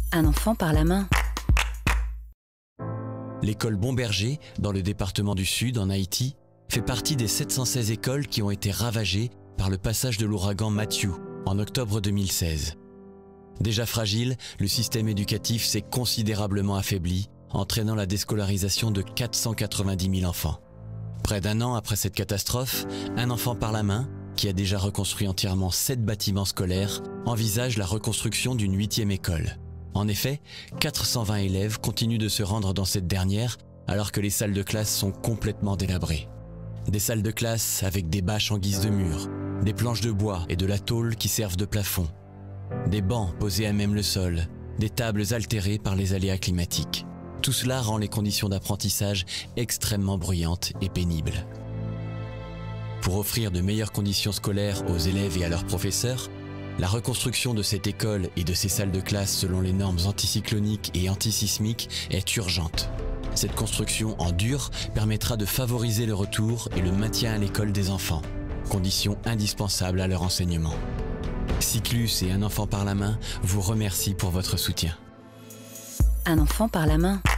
Un enfant par la main. L'école Bomberger, dans le département du Sud, en Haïti, fait partie des 716 écoles qui ont été ravagées par le passage de l'ouragan Matthew en octobre 2016. Déjà fragile, le système éducatif s'est considérablement affaibli, entraînant la déscolarisation de 490 000 enfants. Près d'un an après cette catastrophe, Un enfant par la main, qui a déjà reconstruit entièrement 7 bâtiments scolaires, envisage la reconstruction d'une 8e école. En effet, 420 élèves continuent de se rendre dans cette dernière alors que les salles de classe sont complètement délabrées. Des salles de classe avec des bâches en guise de mur, des planches de bois et de la tôle qui servent de plafond, des bancs posés à même le sol, des tables altérées par les aléas climatiques. Tout cela rend les conditions d'apprentissage extrêmement bruyantes et pénibles. Pour offrir de meilleures conditions scolaires aux élèves et à leurs professeurs, la reconstruction de cette école et de ses salles de classe selon les normes anticycloniques et antisismiques est urgente. Cette construction en dur permettra de favoriser le retour et le maintien à l'école des enfants, condition indispensable à leur enseignement. Cyclus et Un enfant par la main vous remercient pour votre soutien. Un enfant par la main.